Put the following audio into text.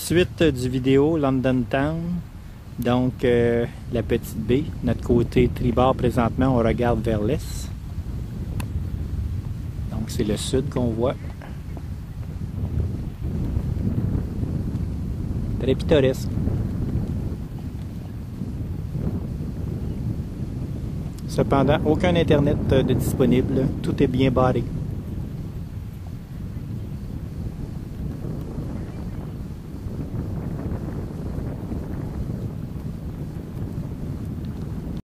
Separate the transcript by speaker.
Speaker 1: Suite du vidéo London Town. Donc, la petite baie. Notre côté tribord, présentement, on regarde vers l'est. Donc, c'est le sud qu'on voit. Très pittoresque. Cependant, aucun internet de disponible. Tout est bien barré.